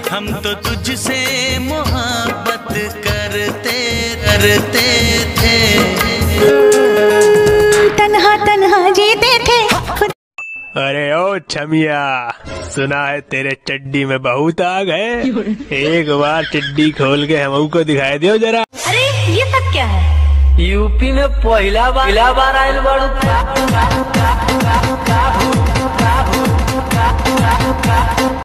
हम तो तुझसे मोहब्बत करते करते थे, तन्हा तन्हा जीते थे। अरे ओ छमिया, सुना है तेरे चड्डी में बहुत आग है। एक बार चड्डी खोल के हमको को दिखाई दियो जरा। अरे ये सब क्या है? यूपी में पहला बार आयल बड़ू।